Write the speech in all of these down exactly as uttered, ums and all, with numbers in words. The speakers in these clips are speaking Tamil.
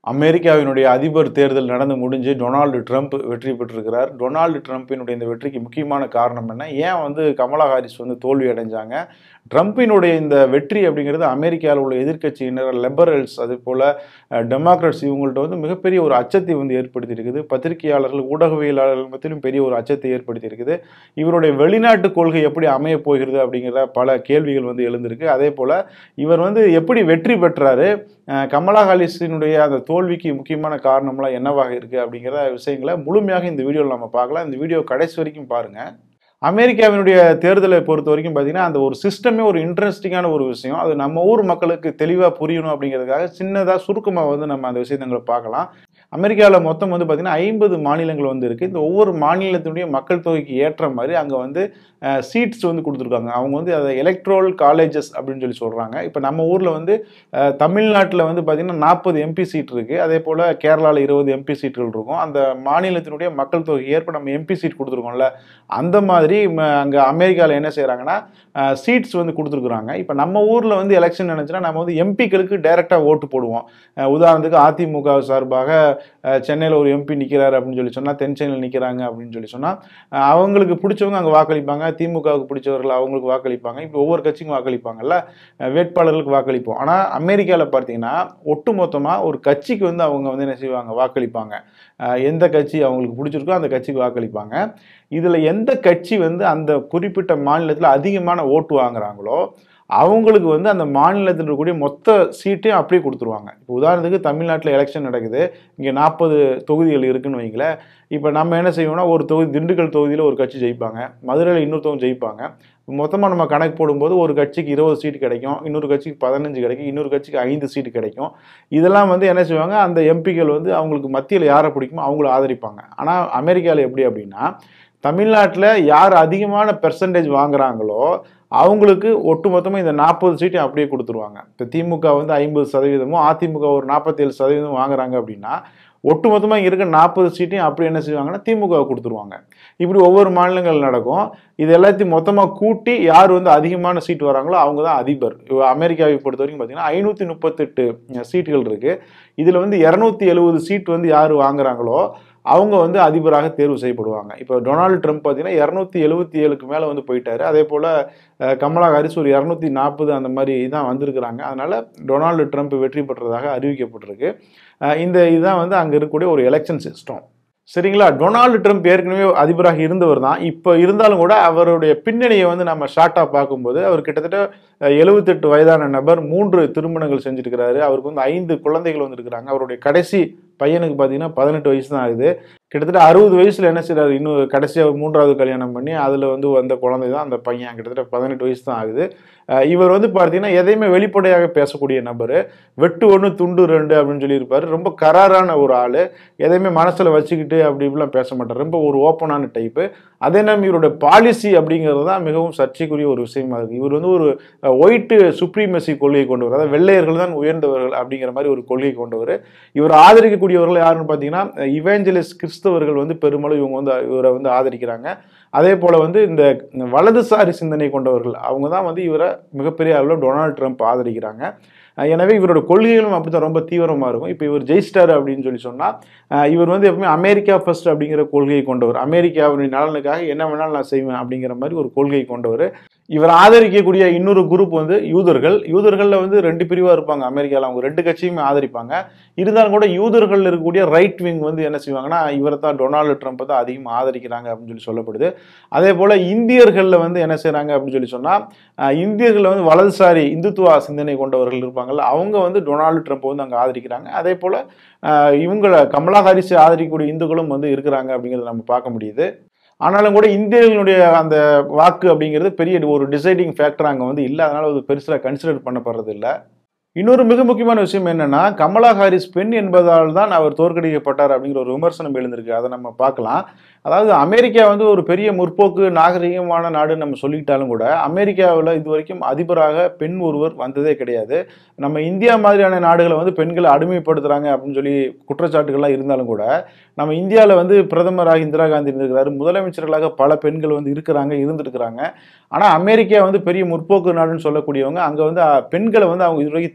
அமெரிக்காவினுடைய அதிபர் தேர்தல் நடந்து முடிஞ்சு டொனால்டு ட்ரம்ப் வெற்றி பெற்றிருக்கிறார். டொனால்டு ட்ரம்ப்பினுடைய இந்த வெற்றிக்கு முக்கியமான காரணம் என்ன? ஏன் வந்து கமலா ஹாரிஸ் வந்து தோல்வி அடைஞ்சாங்க? ட்ரம்ப்பினுடைய இந்த வெற்றி அப்படிங்கிறது அமெரிக்காவில் உள்ள எதிர்க்கட்சியினர், லிபரல்ஸ், அதே போல் டெமோக்ராட்ஸ் இவங்கள்ட்ட வந்து மிகப்பெரிய ஒரு அச்சத்தை வந்து ஏற்படுத்தி இருக்குது. பத்திரிகையாளர்கள், ஊடகவியலாளர்கள் மத்தியிலும் பெரிய ஒரு அச்சத்தை ஏற்படுத்தி இருக்குது. இவருடைய வெளிநாட்டு கொள்கை எப்படி அமைய போகிறது அப்படிங்கிற பல கேள்விகள் வந்து எழுந்திருக்கு. அதே போல் இவர் வந்து எப்படி வெற்றி பெற்றாரு, கமலா ஹாரிஸினுடைய அந்த தோல்விக்கு முக்கியமான காரணம்லாம் என்னவாக இருக்குது அப்படிங்கிற விஷயங்களை முழுமையாக இந்த வீடியோவில் நம்ம பார்க்கலாம். இந்த வீடியோ கடைசி வரைக்கும் பாருங்கள். அமெரிக்காவினுடைய தேர்தலை பொறுத்த வரைக்கும் பார்த்தீங்கன்னா அந்த ஒரு சிஸ்டமே ஒரு இன்ட்ரெஸ்டிங்கான ஒரு விஷயம். அது நம்ம ஊர் மக்களுக்கு தெளிவாக புரியணும் அப்படிங்கிறதுக்காக சின்னதாக சுருக்கமாக வந்து நம்ம அந்த விஷயங்களை பார்க்கலாம். அமெரிக்காவில் மொத்தம் வந்து பார்த்திங்கன்னா ஐம்பது மாநிலங்கள் வந்து இருக்குது. இந்த ஒவ்வொரு மாநிலத்தினுடைய மக்கள் தொகைக்கு ஏற்ற மாதிரி அங்கே வந்து சீட்ஸ் வந்து கொடுத்துருக்காங்க. அவங்க வந்து அதை எலக்ட்ரல் காலேஜஸ் அப்படின்னு சொல்லி சொல்கிறாங்க. இப்போ நம்ம ஊரில் வந்து தமிழ்நாட்டில் வந்து பார்த்திங்கன்னா நாற்பது எம்பி சீட் இருக்குது. அதே போல் கேரளாவில் இருபது எம்பி சீட்டுகள் இருக்கும். அந்த மாநிலத்தினுடைய மக்கள் தொகைக்கு ஏற்ப நம்ம எம்பி சீட் கொடுத்துருக்கோம்ல, அந்த மாதிரி அங்கே அமெரிக்காவில் என்ன செய்கிறாங்கன்னா சீட்ஸ் வந்து கொடுத்துருக்குறாங்க. இப்போ நம்ம ஊரில் வந்து எலெக்ஷன் நினச்சுன்னா நம்ம வந்து எம்பிக்களுக்கு டைரெக்டாக ஓட்டு போடுவோம். உதாரணத்துக்கு அதிமுக சார்பாக சென்னையில் ஒரு எம்பி நிற்கிறாரு அப்படின்னு சொல்லி சொன்னால், தென் சென்னையில் நிற்கிறாங்க அப்படின்னு சொல்லி சொன்னால் அவங்களுக்கு பிடிச்சவங்க அங்கே வாக்களிப்பாங்க, திமுகவுக்கு பிடிச்சவர்கள் அவங்களுக்கு வாக்களிப்பாங்க. இப்போ ஒவ்வொரு கட்சிக்கும் வாக்களிப்பாங்கல்ல, வேட்பாளர்களுக்கு வாக்களிப்போம். ஆனால் அமெரிக்காவில் பார்த்தீங்கன்னா ஒட்டு மொத்தமாக ஒரு கட்சிக்கு வந்து அவங்க வந்து என்ன செய்வாங்க, வாக்களிப்பாங்க. எந்த கட்சி அவங்களுக்கு பிடிச்சிருக்கோ அந்த கட்சிக்கு வாக்களிப்பாங்க. இதில் எந்த கட்சி வந்து அந்த குறிப்பிட்ட மாநிலத்தில் அதிகமான ஓட்டு வாங்குறாங்களோ அவங்களுக்கு வந்து அந்த மாநிலத்தில் இருக்கக்கூடிய மொத்த சீட்டையும் அப்படியே கொடுத்துருவாங்க. இப்போ உதாரணத்துக்கு தமிழ்நாட்டில் எலெக்ஷன் நடக்குது, இங்கே நாற்பது தொகுதிகள் இருக்குன்னு வைங்களேன். இப்போ நம்ம என்ன செய்வோம்னா, ஒரு தொகுதி திண்டுக்கல் தொகுதியில் ஒரு கட்சி ஜெயிப்பாங்க, மதுரையில் இன்னொருத்தவங்க ஜெயிப்பாங்க. மொத்தமாக நம்ம கணக்கு போடும்போது ஒரு கட்சிக்கு இருபது சீட்டு கிடைக்கும், இன்னொரு கட்சிக்கு பதினஞ்சு கிடைக்கும், இன்னொரு கட்சிக்கு ஐந்து சீட்டு கிடைக்கும். இதெல்லாம் வந்து என்ன செய்வாங்க, அந்த எம்பிக்கள் வந்து அவங்களுக்கு மத்தியில் யாரை பிடிக்குமோ அவங்கள ஆதரிப்பாங்க. ஆனால் அமெரிக்காவில் எப்படி அப்படின்னா, தமிழ்நாட்டில் யார் அதிகமான பெர்சன்டேஜ் வாங்குறாங்களோ அவங்களுக்கு ஒட்டு மொத்தமாக இந்த நாற்பது சீட்டையும் அப்படியே கொடுத்துருவாங்க. இப்போ திமுக வந்து ஐம்பது சதவீதமும் அதிமுக ஒரு நாற்பத்தேழு சதவீதம் வாங்குறாங்க அப்படின்னா ஒட்டு மொத்தமாக இங்கே இருக்க நாற்பது சீட்டையும் அப்படி என்ன செய்வாங்கன்னா திமுக கொடுத்துருவாங்க. இப்படி ஒவ்வொரு மாநிலங்கள் நடக்கும். இது எல்லாத்தையும் மொத்தமாக கூட்டி யார் வந்து அதிகமான சீட் வராங்களோ அவங்க தான் அதிபர். அமெரிக்காவை பொறுத்த வரைக்கும் பார்த்தீங்கன்னா ஐநூற்றி முப்பத்தெட்டு சீட்டுகள் இருக்குது. இதில் வந்து இரநூத்தி எழுபது சீட் வந்து யார் வாங்குறாங்களோ அவங்க வந்து அதிபராக தேர்வு செய்யப்படுவாங்க. இப்போ டொனால்டு ட்ரம்ப் பார்த்தீங்கன்னா இரநூத்தி எழுபத்தி ஏழுக்கு மேலே வந்து போயிட்டாரு. அதே போல் கமலா ஹாரிஸ் ஒரு இரநூத்தி நாற்பது அந்த மாதிரி தான் வந்திருக்கிறாங்க. அதனால் டொனால்டு ட்ரம்ப் வெற்றி பெற்றதாக அறிவிக்கப்பட்டிருக்கு. இந்த இதுதான் வந்து அங்கே இருக்கக்கூடிய ஒரு எலெக்ஷன் சிஸ்டம். சரிங்களா? டொனால்டு ட்ரம்ப் ஏற்கனவே அதிபராக இருந்தவர் தான். இப்போ இருந்தாலும் கூட அவருடைய பின்னணியை வந்து நம்ம ஷார்ட்டாக பார்க்கும்போது அவர் கிட்டத்தட்ட எழுபத்தெட்டு வயதான நபர், மூன்று திருமணங்கள் செஞ்சுருக்கிறாரு. அவருக்கு வந்து ஐந்து குழந்தைகள் வந்துருக்கிறாங்க. அவருடைய கடைசி பையனுக்கு பார்த்தீங்கன்னா பதினெட்டு வயசு தான் ஆகுது. கிட்டத்தட்ட அறுபது வயசுல என்ன செய்யறாரு, இன்னும் கடைசியாக மூன்றாவது கல்யாணம் பண்ணி அதில் வந்து வந்த குழந்தை தான் அந்த பையன். கிட்டத்தட்ட பதினெட்டு வயசு தான் ஆகுது. இவர் வந்து பார்த்தீங்கன்னா எதையுமே வெளிப்படையாக பேசக்கூடிய நபர். வெட்டு ஒன்று துண்டு ரெண்டு அப்படின்னு சொல்லியிருப்பாரு. ரொம்ப கராரான ஒரு ஆள். எதையுமே மனசில் வச்சுக்கிட்டு அப்படி இப்படிலாம் பேச மாட்டார். ரொம்ப ஒரு ஓப்பனான டைப்பு. அதே நேரம் இவருடைய பாலிசி அப்படிங்கிறது தான் மிகவும் சர்ச்சைக்குரிய ஒரு விஷயமா இருக்குது. இவர் வந்து ஒரு ஒயிட்டு சுப்ரீமசி கொள்கை கொண்டவர், அதாவது வெள்ளையர்கள் தான் உயர்ந்தவர்கள் அப்படிங்கிற மாதிரி ஒரு கொள்கை கொண்டவர். இவர் ஆதரிக்கக்கூடியவர்கள் யாருன்னு பார்த்தீங்கன்னா இவேஞ்சலிஸ்ட் கிறிஸ்தவர்கள் வந்து பெருமளவு இவங்க வந்து இவரை வந்து ஆதரிக்கிறாங்க. அதே போல் வந்து இந்த வலதுசாரி சிந்தனை கொண்டவர்கள் அவங்க தான் வந்து இவரை மிகப்பெரிய அளவில் டொனால்டு ட்ரம்ப் ஆதரிக்கிறாங்க. எனவே இவரோட கொள்கைகளும் அப்படித்தான் ரொம்ப தீவிரமாக இருக்கும். இப்போ இவர் ஜெயிஸ்டார் அப்படின்னு சொல்லி சொன்னால் இவர் வந்து எப்பவுமே அமெரிக்கா ஃபர்ஸ்ட் அப்படிங்கிற கொள்கையை கொண்டவர். அமெரிக்காவின் நலனுக்காக என்ன வேணாலும் நான் செய்வேன் அப்படிங்கிற மாதிரி ஒரு கொள்கை கொண்டவர். இவர் ஆதரிக்கக்கூடிய இன்னொரு குரூப் வந்து யூதர்கள். யூதர்களில் வந்து ரெண்டு பிரிவாக இருப்பாங்க அமெரிக்காவில். அவங்க ரெண்டு கட்சியுமே ஆதரிப்பாங்க. இருந்தாலும் கூட யூதர்கள் இருக்கக்கூடிய ரைட் விங் வந்து என்ன செய்வாங்கன்னா இவரை தான் டொனால்டு ட்ரம்ப்பை தான் அதிகமாக ஆதரிக்கிறாங்க அப்படின்னு சொல்லி சொல்லப்படுது. அதே போல் இந்தியர்களில் வந்து என்ன செய்கிறாங்க அப்படின்னு சொல்லி சொன்னால் இந்தியர்களில் வந்து வலதுசாரி இந்துத்துவ சிந்தனை கொண்டவர்கள் இருப்பாங்கல்ல, அவங்க வந்து டொனால்டு ட்ரம்ப்பை வந்து அங்கே ஆதரிக்கிறாங்க. அதே போல் இவங்களை கமலா ஹாரிஸ் ஆதரிக்கக்கூடிய இந்துக்களும் வந்து இருக்கிறாங்க அப்படிங்கிறத நம்ம பார்க்க முடியுது. ஆனாலும் கூட இந்தியர்களுடைய அந்த வாக்கு அப்படிங்கிறது பெரிய ஒரு டிசைடிங் ஃபேக்டர் அங்கே வந்து இல்லை. அதனால் அது பெருசாக கன்சிடர் பண்ணப்படுறது இல்லை. இன்னொரு மிக முக்கியமான விஷயம் என்னன்னா, கமலா ஹாரிஸ் பெண் என்பதால் தான் அவர் தோற்கடிக்கப்பட்டார் அப்படிங்கிற ஒரு விமர்சனம் எழுந்திருக்கு. அதை நம்ம பார்க்கலாம். அதாவது அமெரிக்கா வந்து ஒரு பெரிய முற்போக்கு நாகரிகமான நாடுன்னு நம்ம சொல்லிக்கிட்டாலும் கூட அமெரிக்காவில் இது வரைக்கும் அதிபராக பெண் ஒருவர் வந்ததே கிடையாது. நம்ம இந்தியா மாதிரியான நாடுகளை வந்து பெண்களை அடிமைப்படுத்துகிறாங்க அப்படின்னு சொல்லி குற்றச்சாட்டுகள்லாம் இருந்தாலும் கூட நம்ம இந்தியாவில் வந்து பிரதமராக இந்திரா காந்தி இருந்திருக்கிறாரு, முதலமைச்சர்களாக பல பெண்கள் வந்து இருக்கிறாங்க இருந்துருக்கிறாங்க. ஆனால் அமெரிக்கா வந்து பெரிய முற்போக்கு நாடுன்னு சொல்லக்கூடியவங்க அங்கே வந்து பெண்களை வந்து அவங்க இதுவரைக்கும்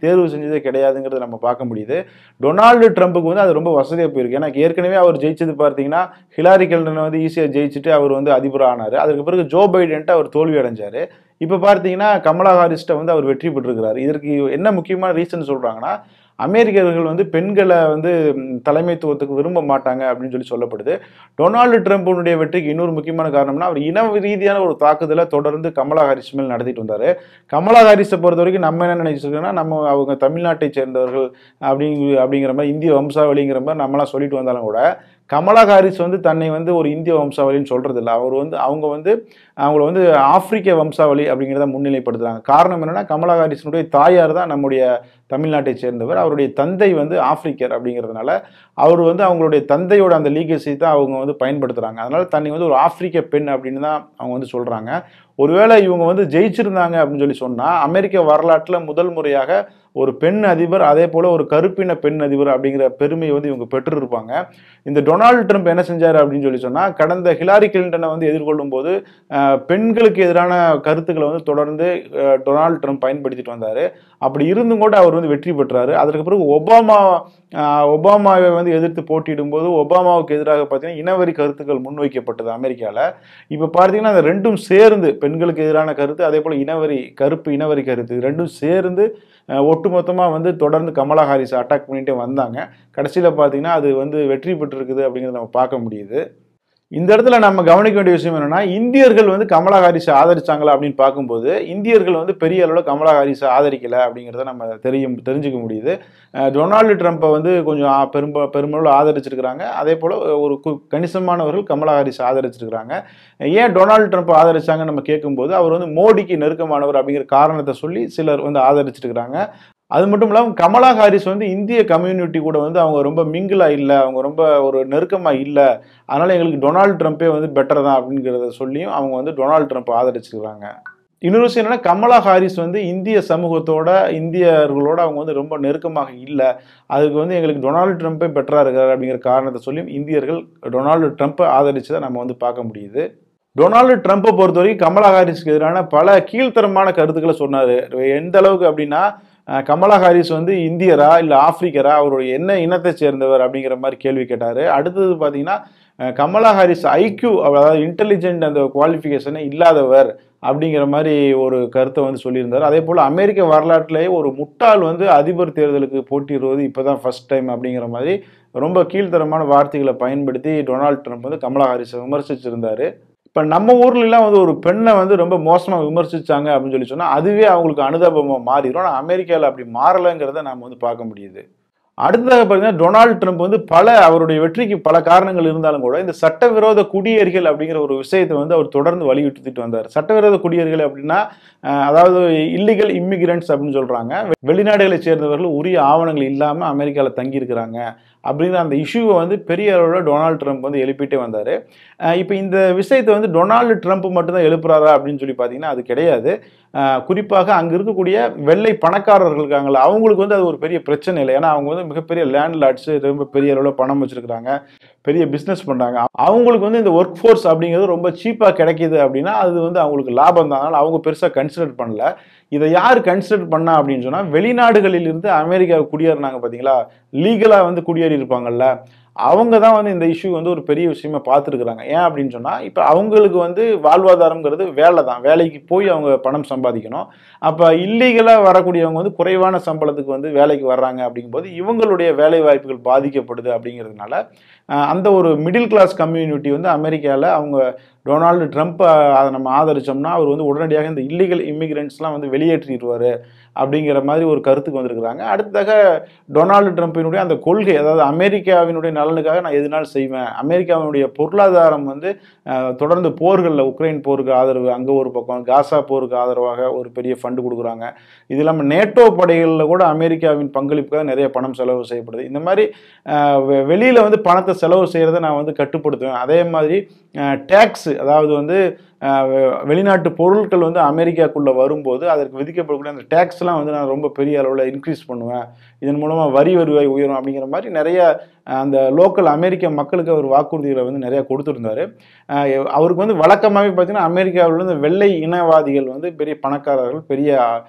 தேர்வு செஞ்சதே கிடையாதுங்கிறத நம்ம பார்க்க முடியுது. டொனால்டு ட்ரம்ப்புக்கு வந்து அது ரொம்ப வசதியாக போயிருக்கு. ஏன்னா ஏற்கனவே அவர் ஜெயிச்சது பார்த்தீங்கன்னா ஹிலாரி கிளின்டன் வந்து ஈஸியாக ஜெயிச்சுட்டு அவர் வந்து அதிபர் ஆனார். அதுக்கு பிறகு ஜோ பைடன்ட்டு அவர் தோல்வி அடைஞ்சார். இப்போ பார்த்தீங்கன்னா கமலா ஹாரிஸ்ட்ட வந்து அவர் வெற்றி பெற்றிருக்கிறார். இதற்கு என்ன முக்கியமான ரீசன் சொல்கிறாங்கன்னா, அமெரிக்கர்கள் வந்து பெண்களை வந்து தலைமைத்துவத்துக்கு விரும்ப மாட்டாங்க அப்படின்னு சொல்லி சொல்லப்படுது. டொனால்டு ட்ரம்ப்புடைய வெற்றிக்கு இன்னொரு முக்கியமான காரணம்னா, அவர் இன ரீதியான ஒரு தாக்குதலை தொடர்ந்து கமலா ஹாரிஸ் மேல் நடத்திட்டு வந்தார். கமலா ஹாரிஸை பொறுத்த வரைக்கும் நம்ம என்ன நினைச்சிருக்கோம்னா, நம்ம அவங்க தமிழ்நாட்டை சேர்ந்தவர்கள் அப்படிங்க அப்படிங்கிற மாதிரி இந்திய வம்சாவளிங்கிற மாதிரி நம்மளாம் சொல்லிட்டு வந்தாலும் கூட, கமலா ஹாரிஸ் வந்து தன்னை வந்து ஒரு இந்திய வம்சாவளின்னு சொல்றது இல்லை. அவர் வந்து அவங்க வந்து அவங்கள வந்து ஆப்பிரிக்க வம்சாவளி அப்படிங்கிறத முன்னிலைப்படுத்துறாங்க. காரணம் என்னன்னா, கமலா ஹாரிஸினுடைய தாயார் தான் நம்முடைய தமிழ்நாட்டை சேர்ந்தவர். அவருடைய தந்தை வந்து ஆப்பிரிக்கர் அப்படிங்கிறதுனால அவர் வந்து அவங்களுடைய தந்தையோட அந்த லீகசி தான் அவங்க வந்து பயன்படுத்துறாங்க. அதனால தன்னை வந்து ஒரு ஆப்பிரிக்க பெண் அப்படின்னு தான் அவங்க வந்து சொல்றாங்க. ஒருவேளை இவங்க வந்து ஜெயிச்சிருந்தாங்க அப்படின்னு சொல்லி சொன்னா, அமெரிக்க வரலாற்றில் முதல் முறையாக ஒரு பெண் அதிபர், அதே போல ஒரு கருப்பின பெண் அதிபர் அப்படிங்கிற பெருமையை வந்து இவங்க பெற்றிருப்பாங்க. இந்த டொனால்டு ட்ரம்ப் என்ன செஞ்சாரு அப்படின்னு சொல்லி சொன்னா, கடந்த ஹிலாரி கிளின்டனை வந்து எதிர்கொள்ளும் போது பெண்களுக்கு எதிரான கருத்துக்களை வந்து தொடர்ந்து டொனால்டு ட்ரம்ப் பயன்படுத்திட்டு வந்தாரு. அப்படி இருந்தும் கூட அவர் வந்து வெற்றி பெற்றாரு. அதற்கு பிறகு ஒபாமா ஒபாமாவை வந்து எதிர்த்து போட்டியிடும் போது ஒபாமாவுக்கு எதிராக பார்த்தீங்கன்னா இனவரி கருத்துக்கள் முன்வைக்கப்பட்டது அமெரிக்காவில். இப்போ பார்த்தீங்கன்னா அந்த ரெண்டும் சேர்ந்து, பெண்களுக்கு எதிரான கருத்து அதே போல் இனவரி கருப்பு இனவரி கருத்து ரெண்டும் சேர்ந்து ஒட்டுமொத்தமாக வந்து தொடர்ந்து கமலா ஹாரிஸ் அட்டாக் பண்ணிட்டே வந்தாங்க. கடைசியில் பார்த்தீங்கன்னா அது வந்து வெற்றி பெற்றிருக்குது அப்படிங்கிறத நம்ம பார்க்க முடியுது. இந்த இடத்துல நம்ம கவனிக்க வேண்டிய விஷயம் என்னன்னா, இந்தியர்கள் வந்து கமலா ஹாரிஸை ஆதரிச்சாங்களா அப்படின்னு பார்க்கும்போது, இந்தியர்கள் வந்து பெரிய அளவில் கமலா ஹாரிஸை ஆதரிக்கல அப்படிங்கிறத நம்ம தெரியும் தெரிஞ்சுக்க முடியுது. டொனால்டு ட்ரம்ப்பை வந்து கொஞ்சம் பெரும்ப பெருமளவில் ஆதரிச்சிருக்கிறாங்க. அதே போல் ஒரு கணிசமானவர்கள் கமலா ஹாரிஸை ஆதரிச்சிருக்கிறாங்க. ஏன் டொனால்டு ட்ரம்ப்பை ஆதரிச்சாங்கன்னு நம்ம கேட்கும்போது, அவர் வந்து மோடிக்கு நெருக்கமானவர் அப்படிங்கிற காரணத்தை சொல்லி சிலர் வந்து ஆதரிச்சிருக்கிறாங்க. அது மட்டும் இல்லாமல் கமலா ஹாரிஸ் வந்து இந்திய கம்யூனிட்டி கூட வந்து அவங்க ரொம்ப மிங்கிளா இல்லை, அவங்க ரொம்ப ஒரு நெருக்கமாக இல்லை, அதனால எங்களுக்கு டொனால்டு ட்ரம்ப்பே வந்து பெட்டர் தான் அப்படிங்கிறத சொல்லியும் அவங்க வந்து டொனால்டு ட்ரம்ப்பை ஆதரிச்சிருக்கிறாங்க. இன்னொரு விஷயம் என்னன்னா, கமலா ஹாரிஸ் வந்து இந்திய சமூகத்தோட இந்தியர்களோட அவங்க வந்து ரொம்ப நெருக்கமாக இல்லை, அதுக்கு வந்து எங்களுக்கு டொனால்டு ட்ரம்ப்பே பெட்டராக இருக்காரு அப்படிங்கிற காரணத்தை சொல்லியும் இந்தியர்கள் டொனால்டு ட்ரம்ப்பை ஆதரிச்சதை நம்ம வந்து பார்க்க முடியுது. டொனால்டு ட்ரம்ப்பை பொறுத்த வரைக்கும் கமலா ஹாரிஸ்க்கு எதிரான பல கீழ்த்தரமான கருத்துக்களை சொன்னார். எந்த அளவுக்கு அப்படின்னா, கமலா ஹாரிஸ் வந்து இந்தியரா இல்லை ஆப்பிரிக்கரா, அவருடைய என்ன இனத்தை சேர்ந்தவர் அப்படிங்கிற மாதிரி கேள்வி கேட்டார். அடுத்தது பார்த்தீங்கன்னா, கமலா ஹாரிஸ் ஐக்யூ அதாவது இன்டெலிஜென்ட் அந்த குவாலிஃபிகேஷனே இல்லாதவர் அப்படிங்கிற மாதிரி ஒரு கருத்தை வந்து சொல்லியிருந்தார். அதே போல் அமெரிக்க வரலாற்றிலேயே ஒரு முட்டாள் வந்து அதிபர் தேர்தலுக்கு போட்டியிடுவது இப்போ தான் ஃபர்ஸ்ட் டைம் அப்படிங்கிற மாதிரி ரொம்ப கீழ்த்தரமான வார்த்தைகளை பயன்படுத்தி டொனால்டு ட்ரம்ப் வந்து கமலா ஹாரிஸை விமர்சிச்சிருந்தார். இப்போ நம்ம ஊர்லலாம் வந்து ஒரு பெண்ணை வந்து ரொம்ப மோசமாக விமர்சிச்சாங்க அப்படின்னு சொல்லி சொன்னால் அதுவே அவங்களுக்கு அனுதாபமாக மாறிடும். ஆனால் அமெரிக்காவில் அப்படி மாறலைங்கிறத நாம் வந்து பார்க்க முடியுது. அடுத்ததாக பார்த்தீங்கன்னா, டொனால்டு ட்ரம்ப் வந்து பல அவருடைய வெற்றிக்கு பல காரணங்கள் இருந்தாலும் கூட இந்த சட்டவிரோத குடியேறிகள் அப்படிங்கிற ஒரு விஷயத்தை வந்து அவர் தொடர்ந்து வலியுறுத்திட்டு வந்தார். சட்டவிரோத குடியேறிகள் அப்படின்னா அதாவது இல்லீகல் இம்மிகிரண்ட்ஸ் அப்படின்னு சொல்கிறாங்க. வெளிநாடுகளை சேர்ந்தவர்கள் உரிய ஆவணங்கள் இல்லாமல் அமெரிக்காவில் தங்கியிருக்கிறாங்க அப்படிங்கிற அந்த இஷ்யூவை வந்து பெரிய அளவில் டொனால்டு ட்ரம்ப் வந்து எழுப்பிட்டே வந்தார். இப்போ இந்த விஷயத்தை வந்து டொனால்டு ட்ரம்ப் மட்டும்தான் எழுப்புறாரா அப்படின்னு சொல்லி பார்த்தீங்கன்னா அது கிடையாது. குறிப்பாக அங்கே இருக்கக்கூடிய வெள்ளை பணக்காரர்கள் இருக்காங்களா, அவங்களுக்கு வந்து அது ஒரு பெரிய பிரச்சனை இல்லை. ஏன்னா அவங்க வந்து மிகப்பெரிய லேண்ட் லார்ட்ஸு, ரொம்ப பெரிய அளவில் பணம் வச்சுருக்கிறாங்க, பெரிய பிஸ்னஸ் பண்ணுறாங்க. அவங்களுக்கு வந்து இந்த ஒர்க் ஃபோர்ஸ் அப்படிங்கிறது ரொம்ப சீப்பாக கிடைக்கிது அப்படின்னா அது வந்து அவங்களுக்கு லாபம் தான். அதனால் அவங்க பெருசாக கன்சிடர் பண்ணல. இதை யார் கன்சிடர் பண்ணா அப்படின்னு சொன்னால், வெளிநாடுகளில் இருந்து அமெரிக்காவுக்கு குடியேறினாங்க பார்த்தீங்களா, லீகலாக வந்து குடியேறி இருப்பாங்கல்ல, அவங்க தான் வந்து இந்த இஷ்யூ வந்து ஒரு பெரிய விஷயமா பார்த்துருக்குறாங்க. ஏன் அப்படின்னு சொன்னால், இப்போ அவங்களுக்கு வந்து வாழ்வாதாரங்கிறது வேலை தான், வேலைக்கு போய் அவங்க பணம் சம்பாதிக்கணும். அப்போ இல்லீகலாக வரக்கூடியவங்க வந்து குறைவான சம்பளத்துக்கு வந்து வேலைக்கு வர்றாங்க அப்படிங்கும்போது இவங்களுடைய வேலை வாய்ப்புகள் பாதிக்கப்படுது. அப்படிங்கிறதுனால அந்த ஒரு மிடில் கிளாஸ் கம்யூனிட்டி வந்து அமெரிக்காவில் அவங்க டொனால்டு ட்ரம்ப் அதை நம்ம ஆதரிச்சோம்னா அவர் வந்து உடனடியாக இந்த இல்லீகல் இமிகிரண்ட்ஸ்லாம் வந்து வெளியேற்றிடுவார் அப்படிங்கிற மாதிரி ஒரு கருத்துக்கு வந்திருக்கிறாங்க. அடுத்ததாக டொனால்டு ட்ரம்ப்பினுடைய அந்த கொள்கை, அதாவது அமெரிக்காவினுடைய நலனுக்காக நான் எதுனாலும் செய்வேன், அமெரிக்காவினுடைய பொருளாதாரம் வந்து தொடர்ந்து போர்களில் உக்ரைன் போருக்கு ஆதரவு, அங்கே ஒரு பக்கம் காசா போருக்கு ஆதரவாக ஒரு பெரிய ஃபண்டு கொடுக்குறாங்க. இது இல்லாமல் நேட்டோ படைகளில் கூட அமெரிக்காவின் பங்களிப்புக்காக நிறைய பணம் செலவு செய்யப்படுது. இந்த மாதிரி வெளியில் வந்து பணத்தை செலவு செய்கிறத நான் வந்து கட்டுப்படுத்துவேன். அதே மாதிரி டேக்ஸு, அதாவது வந்து வெளிநாட்டு பொருட்கள் வந்து அமெரிக்காக்குள்ளே வரும்போது அதற்கு விதிக்கப்படக்கூடிய அந்த டேக்ஸ்லாம் வந்து நான் ரொம்ப பெரிய அளவில் இன்க்ரீஸ் பண்ணுவேன், இதன் மூலமாக வரி வருவாய் உயரும் அப்படிங்கிற மாதிரி நிறைய அந்த லோக்கல் அமெரிக்க மக்களுக்கு அவர் வாக்குறுதிகளை வந்து நிறையா கொடுத்துருந்தாரு. அவருக்கு வந்து வழக்கமாகவே பார்த்தீங்கன்னா அமெரிக்காவில் வந்து வெள்ளை இனவாதிகள் வந்து பெரிய பணக்காரர்கள், பெரிய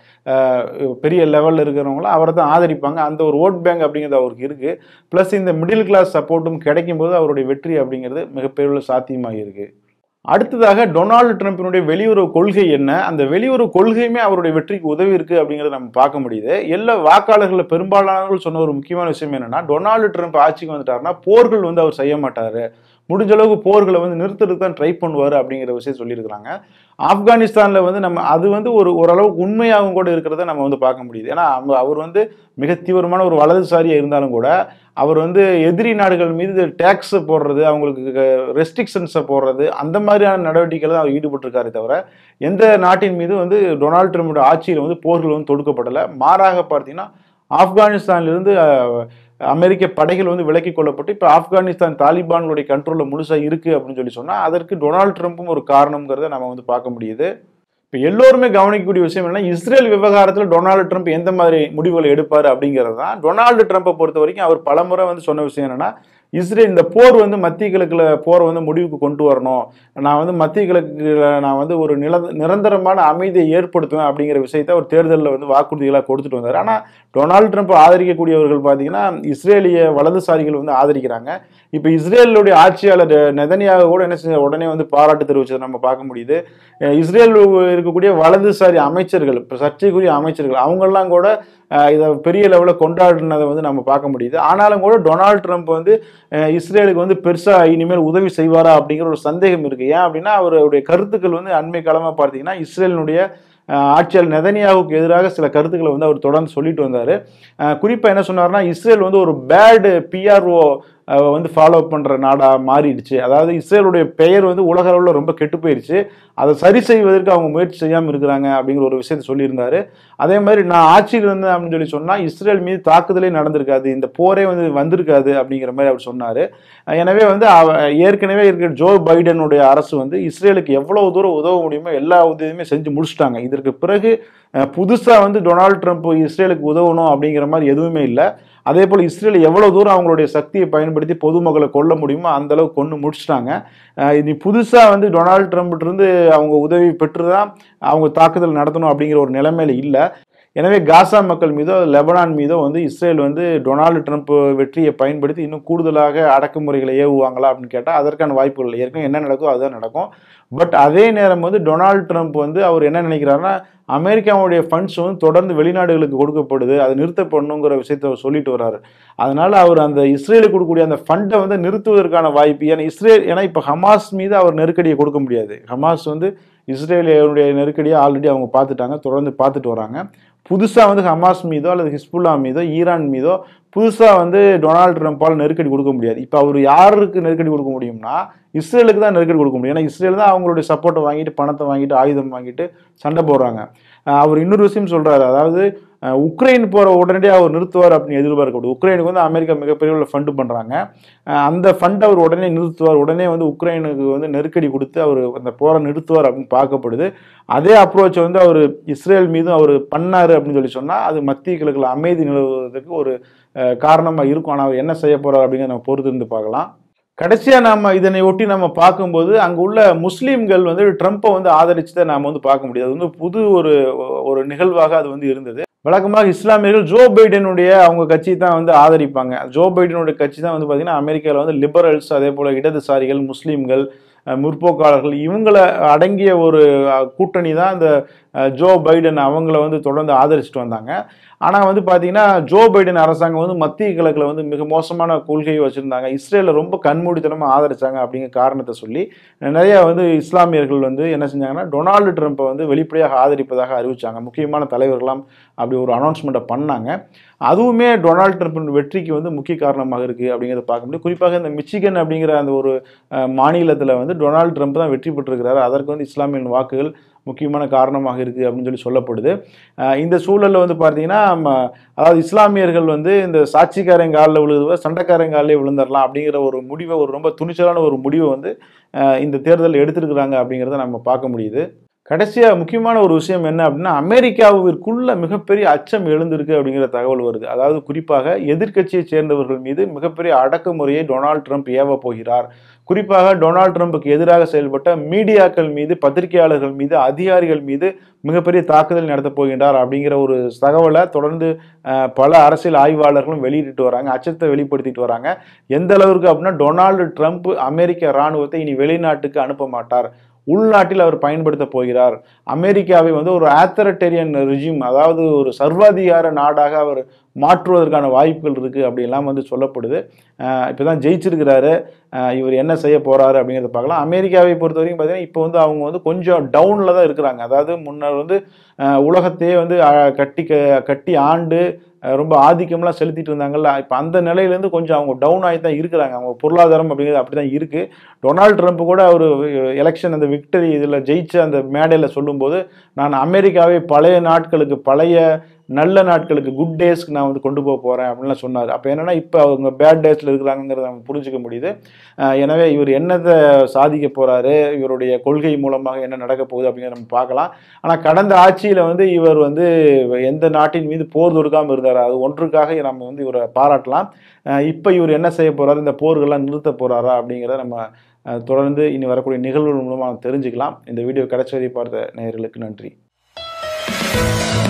பெரிய லெவலில் இருக்கிறவங்களும் அவரை தான் ஆதரிப்பாங்க. அந்த ஒரு ஓட் பேங்க் அப்படிங்கிறது அவருக்கு இருக்குது. ப்ளஸ் இந்த மிடில் கிளாஸ் சப்போர்ட்டும் கிடைக்கும் போது அவருடைய வெற்றி அப்படிங்கிறது மிகப்பெரிய சாத்தியமாக இருக்குது. அடுத்ததாக டொனால்டு ட்ரம்பினுடைய வெளியுறவு கொள்கை என்ன, அந்த வெளியுறவு கொள்கையுமே அவருடைய வெற்றிக்கு உதவி இருக்கு அப்படிங்கிறத நம்ம பார்க்க முடியுது. எல்லா வாக்காளர்கள் பெரும்பாலானவர்கள் சொன்ன ஒரு முக்கியமான விஷயம் என்னன்னா, டொனால்டு ட்ரம்ப் ஆட்சிக்கு வந்துட்டாருன்னா போர்கள் வந்து அவர் செய்ய மாட்டாரு, முடிஞ்ச அளவுக்கு போர்களை வந்து நிறுத்துறதுக்கு தான் ட்ரை பண்ணுவார் அப்படிங்கிற விஷயம் சொல்லியிருக்கிறாங்க. ஆப்கானிஸ்தானில் வந்து நம்ம அது வந்து ஒரு ஓரளவுக்கு உண்மையாகவும் கூட இருக்கிறத நம்ம வந்து பார்க்க முடியுது. ஏன்னா அவர் வந்து மிக தீவிரமான ஒரு வலதுசாரியாக இருந்தாலும் கூட அவர் வந்து எதிரி நாடுகள் மீது டேக்ஸை போடுறது, அவங்களுக்கு ரெஸ்ட்ரிக்ஷன்ஸை போடுறது, அந்த மாதிரியான நடவடிக்கைகள் தான் அவர் ஈடுபட்டிருக்காரு தவிர எந்த நாட்டின் மீது வந்து டொனால்டு ட்ரம்போட ஆட்சியில் வந்து போர்கள் வந்து தொடுக்கப்படலை. மாறாக பார்த்தீங்கன்னா ஆப்கானிஸ்தானிலிருந்து அமெரிக்க படைகள் வந்து விலக்கி கொள்ளப்பட்டு இப்போ ஆப்கானிஸ்தான் தாலிபான்களுடைய கண்ட்ரோலில் முழுசாக இருக்குது அப்படின்னு சொல்லி சொன்னால் அதற்கு டொனால்டு ட்ரம்ப்பும் ஒரு காரணங்கிறத நம்ம வந்து பார்க்க முடியுது. இப்போ எல்லோருமே கவனிக்கக்கூடிய விஷயம் என்னன்னா, இஸ்ரேல் விவகாரத்தில் டொனால்டு ட்ரம்ப் எந்த மாதிரி முடிவுகளை எடுப்பார் அப்படிங்கிறது தான். டொனால்டு ட்ரம்ப்பை பொறுத்த வரைக்கும் அவர் பலமுறை வந்து சொன்ன விஷயம் என்னன்னா, இஸ்ரேல் இந்த போர் வந்து மத்திய கிழக்குல போரை வந்து முடிவுக்கு கொண்டு வரணும், நான் வந்து மத்திய கிழக்குல நான் வந்து ஒரு நில நிரந்தரமான அமைதியை ஏற்படுத்துவேன் அப்படிங்கிற விஷயத்தை அவர் தேர்தலில் வந்து வாக்குறுதிகளாக கொடுத்துட்டு வந்தார். ஆனால் டொனால்டு ட்ரம்ப் ஆதரிக்கக்கூடியவர்கள் பார்த்தீங்கன்னா இஸ்ரேலிய வலதுசாரிகள் வந்து ஆதரிக்கிறாங்க. இப்போ இஸ்ரேலுடைய ஆட்சியாளர் நெதன்யாகு கூட என்ன செஞ்ச உடனே வந்து பாராட்டு தெரிவிச்சதை நம்ம பார்க்க முடியுது. இஸ்ரேல் இருக்கக்கூடிய வலதுசாரி அமைச்சர்கள், இப்போ சர்ச்சைக்குரிய அமைச்சர்கள், அவங்கெல்லாம் கூட இதை பெரிய லெவலில் கொண்டாடினதை வந்து நம்ம பார்க்க முடியுது. ஆனாலும் கூட டொனால்டு ட்ரம்ப் வந்து இஸ்ரேலுக்கு வந்து பெருசாக இனிமேல் உதவி செய்வாரா அப்படிங்கிற ஒரு சந்தேகம் இருக்குது. ஏன் அப்படின்னா அவருடைய கருத்துக்கள் வந்து அண்மை காலமாக பார்த்தீங்கன்னா இஸ்ரேலினுடைய ஆட்சியாளர் நெதன்யாகுக்கு எதிராக சில கருத்துக்களை வந்து அவர் தொடர்ந்து சொல்லிட்டு வந்தார். குறிப்பாக என்ன சொன்னார்னா, இஸ்ரேல் வந்து ஒரு பேடு பிஆர்ஓ வந்து ஃபாலோ பண்ணுற நாடாக மாறிடுச்சு, அதாவது இஸ்ரேலுடைய பெயர் வந்து உலக அளவில் ரொம்ப கெட்டு போயிடுச்சு, அதை சரி செய்வதற்கு அவங்க முயற்சி செய்யாமல் இருக்கிறாங்க அப்படிங்கிற ஒரு விஷயத்தை சொல்லியிருந்தாரு. அதே மாதிரி நான் ஆட்சியில் இருந்தேன் அப்படின்னு சொல்லி சொன்னால் இஸ்ரேல் மீது தாக்குதலே நடந்திருக்காது, இந்த போரே வந்து வந்திருக்காது அப்படிங்கிற மாதிரி அவர் சொன்னார். எனவே வந்து ஏற்கனவே இருக்கிற ஜோ பைடனுடைய அரசு வந்து இஸ்ரேலுக்கு எவ்வளவு தூரம் உதவ முடியுமோ எல்லா உதவியுமே செஞ்சு முடிச்சுட்டாங்க. இதற்கு பிறகு புதுசாக வந்து டொனால்டு ட்ரம்ப் இஸ்ரேலுக்கு உதவணும் அப்படிங்கிற மாதிரி எதுவுமே இல்லை. அதே போல் இஸ்ரேல் எவ்வளோ தூரம் அவங்களுடைய சக்தியை பயன்படுத்தி பொதுமக்களை கொல்ல முடியுமோ அந்த அளவுக்கு கொண்டு முடிச்சுட்டாங்க. இனி புதுசாக வந்து டொனால்டு ட்ரம்ப்டிருந்து அவங்க உதவி பெற்று தான் அவங்க தாக்குதல் நடத்தணும் அப்படிங்கிற ஒரு நிலைமையில இல்லை. எனவே காசா மக்கள் மீதோ லெபனான் மீதோ வந்து இஸ்ரேல் வந்து டொனால்டு ட்ரம்ப் வெற்றியை பயன்படுத்தி இன்னும் கூடுதலாக அடக்குமுறைகளை ஏவுவாங்களா அப்படின்னு கேட்டால் அதற்கான வாய்ப்புகள் இல்லை. ஏற்கனவே என்ன நடக்கும் அதுதான் நடக்கும். பட் அதே நேரம் வந்து டொனால்டு ட்ரம்ப் வந்து அவர் என்ன நினைக்கிறாருன்னா, அமெரிக்காவுடைய ஃபண்ட்ஸ் வந்து தொடர்ந்து வெளிநாடுகளுக்கு கொடுக்கப்படுது, அது நிறுத்தப்படணுங்கிற விஷயத்த அவர் சொல்லிட்டு வர்றாரு. அதனால அவர் அந்த இஸ்ரேலுக்கு கொடுக்கக்கூடிய அந்த ஃபண்டை வந்து நிறுத்துவதற்கான வாய்ப்பு, ஏன்னா இஸ்ரேல் ஏன்னா இப்போ ஹமாஸ் மீது அவர் நெருக்கடியை கொடுக்க முடியாது. ஹமாஸ் வந்து இஸ்ரேலுடைய நெருக்கடியை ஆல்ரெடி அவங்க பார்த்துட்டாங்க, தொடர்ந்து பார்த்துட்டு வராங்க. புதுசாக வந்து ஹமாஸ் மீதோ அல்லது ஹிஸ்புல்லா மீதோ ஈரான் மீதோ புதுசாக வந்து டொனால்டு ட்ரம்ப்பால் நெருக்கடி கொடுக்க முடியாது. இப்போ அவர் யாருக்கு நெருக்கடி கொடுக்க முடியும்னா இஸ்ரேலுக்கு தான் நெருக்கடி கொடுக்க முடியும். ஏன்னா இஸ்ரேல் தான் அவங்களுடைய சப்போர்ட்டை வாங்கிட்டு பணத்தை வாங்கிட்டு ஆயுதம் வாங்கிட்டு சண்டை போடுறாங்க. அவர் இன்னொரு விஷயம் சொல்கிறாரு, அதாவது உக்ரைன் போகிற உடனடியாக அவர் நிறுத்துவார் அப்படின்னு எதிர்பார்க்கப்படுது. உக்ரைனுக்கு வந்து அமெரிக்கா மிகப்பெரிய ஃபண்டு பண்ணுறாங்க, அந்த ஃபண்டை அவர் உடனே நிறுத்துவார், உடனே வந்து உக்ரைனுக்கு வந்து நெருக்கடி கொடுத்து அவர் அந்த போரை நிறுத்துவார் அப்படின்னு பார்க்கப்படுது. அதே அப்ரோச்சை வந்து அவர் இஸ்ரேல் மீதும் அவர் பண்ணார் அப்படின்னு சொல்லி சொன்னால் அது மத்திய கிழக்கில் அமைதி நிலவுவதற்கு ஒரு காரணமாக இருக்கும். ஆனால் அவர் என்ன செய்ய போகிறார் அப்படிங்கிறத நம்ம பொறுத்து இருந்து பார்க்கலாம். கடைசியாக நம்ம இதனை ஒட்டி நம்ம பார்க்கும்போது அங்கே உள்ள முஸ்லீம்கள் வந்து ட்ரம்ப்பை வந்து ஆதரிச்சதை நாம் வந்து பார்க்க முடியாது. அது வந்து புது ஒரு ஒரு நிகழ்வாக அது வந்து இருந்தது. வழக்கமாக இஸ்லாமியர்கள் ஜோ பைடனுடைய அவங்க கட்சி தான் வந்து ஆதரிப்பாங்க. ஜோ பைடனுடைய கட்சி தான் வந்து பார்த்தீங்கன்னா அமெரிக்காவில் வந்து லிபரல்ஸ், அதே போல் இடதுசாரிகள், முஸ்லீம்கள், முற்போக்காளர்கள் இவங்களை அடங்கிய ஒரு கூட்டணி தான் இந்த ஜோ பைடன் அவங்கள வந்து தொடர்ந்து ஆதரிச்சுட்டு வந்தாங்க. ஆனால் வந்து பார்த்தீங்கன்னா ஜோ பைடன் அரசாங்கம் வந்து மத்திய கிழக்கில் வந்து மிக மோசமான கொள்கையை வச்சுருந்தாங்க, இஸ்ரேலில் ரொம்ப கண்மூடித்தனமாக ஆதரிச்சாங்க அப்படிங்கிற காரணத்தை சொல்லி நிறையா வந்து இஸ்லாமியர்கள் வந்து என்ன செஞ்சாங்கன்னா டொனால்டு ட்ரம்ப்பை வந்து வெளிப்படையாக ஆதரிப்பதாக அறிவித்தாங்க. முக்கியமான தலைவர்களாம் அப்படி ஒரு அனௌன்ஸ்மெண்ட்டை பண்ணாங்க. அதுவுமே டொனால்டு ட்ரம்ப்பின் வெற்றிக்கு வந்து முக்கிய காரணமாக இருக்குது அப்படிங்கிறத பார்க்க முடியும். குறிப்பாக இந்த மிச்சிகன் அப்படிங்கிற அந்த ஒரு மாநிலத்தில் வந்து டொனால்டு ட்ரம்ப் தான் வெற்றி பெற்றிருக்கிறாரு. அதற்கு வந்து இஸ்லாமிய வாக்குகள் முக்கியமான காரணமாக இருக்குது அப்படின்னு சொல்லி சொல்லப்படுது. இந்த சூழலில் வந்து பார்த்தீங்கன்னா, அதாவது இஸ்லாமியர்கள் வந்து இந்த சாட்சிக்காரங்க காலில் விழுதுவ சண்டைக்காரங்க காலிலே விழுந்துடலாம் அப்படிங்கிற ஒரு முடிவை, ஒரு ரொம்ப துணிச்சலான ஒரு முடிவை வந்து இந்த தேர்தல் எடுத்திருக்கிறாங்க அப்படிங்கிறத நம்ம பார்க்க முடியுது. கடைசியாக முக்கியமான ஒரு விஷயம் என்ன அப்படின்னா, அமெரிக்காவிற்குள்ள மிகப்பெரிய அச்சம் எழுந்திருக்கு அப்படிங்கிற தகவல் வருது. அதாவது குறிப்பாக எதிர்க்கட்சியை சேர்ந்தவர்கள் மீது மிகப்பெரிய அடக்குமுறையை டொனால்ட் ட்ரம்ப் ஏவ போகிறார். குறிப்பாக டொனால்ட் ட்ரம்புக்கு எதிராக செயல்பட்ட மீடியாக்கள் மீது, பத்திரிகையாளர்கள் மீது, அதிகாரிகள் மீது மிகப்பெரிய தாக்குதல் நடத்தப் போகின்றார் அப்படிங்கிற ஒரு தகவலை தொடர்ந்து பல அரசியல் ஆய்வாளர்களும் வெளியிட்டு வராங்க, அச்சத்தை வெளிப்படுத்திட்டு வராங்க. எந்த அளவுக்கு அப்படின்னா, டொனால்டு ட்ரம்ப் அமெரிக்க இராணுவத்தை இனி வெளிநாட்டுக்கு அனுப்ப மாட்டார், உள்நாட்டில் அவர் பயன்படுத்த போகிறார். அமெரிக்காவை வந்து ஒரு ஆத்தரிட்டேரியன் ரெஜிம், அதாவது ஒரு சர்வாதிகார நாடாக அவர் மாற்றுவதற்கான வாய்ப்புகள் இருக்குது அப்படிலாம் வந்து சொல்லப்படுது. இப்போ தான் ஜெயிச்சிருக்கிறாரு, இவர் என்ன செய்ய போகிறாரு அப்படிங்கிறத பார்க்கலாம். அமெரிக்காவை பொறுத்த வரைக்கும் பார்த்தீங்கன்னா, இப்போ வந்து அவங்க வந்து கொஞ்சம் டவுனில் தான் இருக்கிறாங்க. அதாவது முன்னர் வந்து உலகத்தையே வந்து கட்டி கட்டி ஆண்டு ரொம்ப ஆதிக்கம்லாம் செலுத்திட்டு இருந்தாங்கல்ல, இப்போ அந்த நிலையிலேருந்து கொஞ்சம் அவங்க டவுன் ஆகி தான் இருக்கிறாங்க. அவங்க பொருளாதாரம் அப்படிங்கிறது அப்படி தான் இருக்குது. டொனால்ட் ட்ரம்ப் கூட அவர் எலெக்ஷன் அந்த விக்டரி இதில் ஜெயிச்ச அந்த மேடையில் சொல்லும்போது, நான் அமெரிக்காவை பழைய நாட்களுக்கு, பழைய நல்ல நாட்களுக்கு, குட் டேஸ்க்கு நான் வந்து கொண்டு போக போகிறேன் அப்படின்லாம் சொன்னார். அப்போ என்னென்னா, இப்போ அவங்க பேட் டேஸில் இருக்கிறாங்கிறத நம்ம புரிஞ்சிக்க முடியுது. எனவே இவர் என்னத்தை சாதிக்க போகிறாரு, இவருடைய கொள்கை மூலமாக என்ன நடக்க போகுது அப்படிங்கிறத நம்ம பார்க்கலாம். ஆனால் கடந்த ஆட்சியில் வந்து இவர் வந்து எந்த நாட்டின் மீது போர் தொடுக்காமல் இருந்தார். அது ஒன்றுக்காக நம்ம வந்து இவரை பாராட்டலாம். இப்போ இவர் என்ன செய்ய போகிறாரு, இந்த போர்கள்லாம் நிறுத்த போகிறாரா அப்படிங்கிறத நம்ம தொடர்ந்து இனி வரக்கூடிய நிகழ்வுகள் மூலமாக தெரிஞ்சுக்கலாம். இந்த வீடியோ கடைசி வரை பார்த்த நேயர்களுக்கு நன்றி.